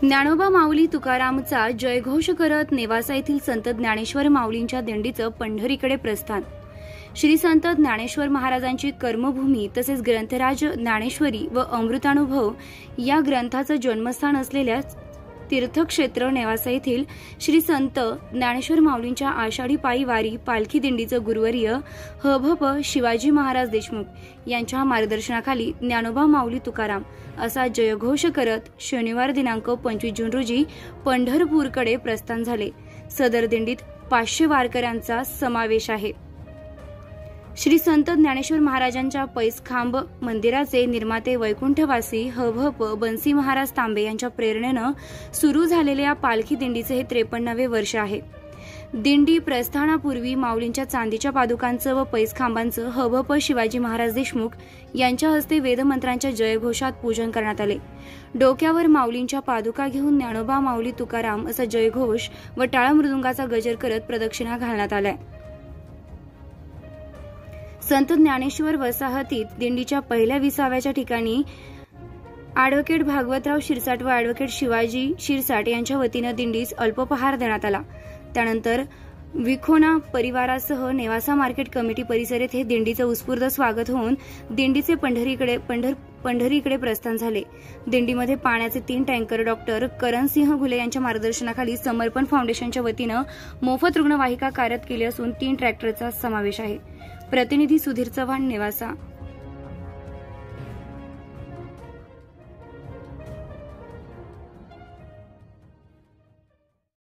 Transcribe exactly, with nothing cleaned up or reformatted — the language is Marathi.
ज्ञानोबा माऊली तुकारामचा जयघोष करत नेवासा येथील संत ज्ञानेश्वर माऊलींच्या दिंडीचं पंढरीकडे प्रस्थान। श्री संत ज्ञानेश्वर महाराजांची कर्मभूमी तसेच ग्रंथराज ज्ञानेश्वरी व अमृतानुभव या ग्रंथाचं जन्मस्थान असलेल्या तीर्थक्षेत्र नेवासा येथील श्री संत ज्ञानेश्वर माऊलींच्या आषाढी पायी वारी पालखी दिंडीचं गुरुवर्य हभप शिवाजी महाराज देशमुख यांच्या मार्गदर्शनाखाली ज्ञानोबा माऊली तुकाराम असा जयघोष करत शनिवार दिनांक पंचवीस जून रोजी पंढरपूरकडे प्रस्थान झाले। सदर दिंडीत पाचशे वारकऱ्यांचा समावेश आहे। श्री संत ज्ञानेश्वर महाराजांच्या पैसखांब मंदिराचे निर्माते वैकुंठवासी हभप बन्सी महाराज तांबे यांच्या प्रेरणेनं सुरू झालेल्या पालखी दिंडीचे हे त्रेपन्नावे वर्ष आहे। दिंडी प्रस्थानापूर्वी माऊलींच्या चांदीच्या पादुकांचं व पैसखांबांचं हभप शिवाजी महाराज देशमुख यांच्या हस्ते वेदमंत्रांच्या जयघोषात पूजन करण्यात आले। डोक्यावर माऊलींच्या पादुका घेऊन ज्ञानोबा माऊली तुकाराम असा जयघोष व टाळ मृदुंगाचा गजर करत प्रदक्षिणा घालण्यात आल्या। संत ज्ञानेश्वर वसाहतीत दिंडीच्या पहिल्या विसाव्याच्या ठिकाणी ॲडव्होकेट भागवतराव शिरसाट व ॲडव्होकेट शिवाजी शिरसाट यांच्या वतीनं दिंडीस अल्पोपहार देण्यात आला। त्यानंतर विखोना परिवारासह नेवासा मार्केट कमिटी परिसर येथे दिंडीचं उत्स्फूर्त स्वागत होऊन दिंडीचे पंढरीकडे पंढर पंढरीकडे प्रस्थान झाले। दिंडीमध्ये पाण्याचे तीन टँकर डॉक्टर करणसिंह घुले यांच्या मार्गदर्शनाखाली समर्पण फाउंडेशनच्या वतीनं मोफत रुग्णवाहिका कार्यरत केली असून तीन ट्रॅक्टरचा समावेश आहे। प्रतिनिधी सुधीर चव्हाण, नेवासा।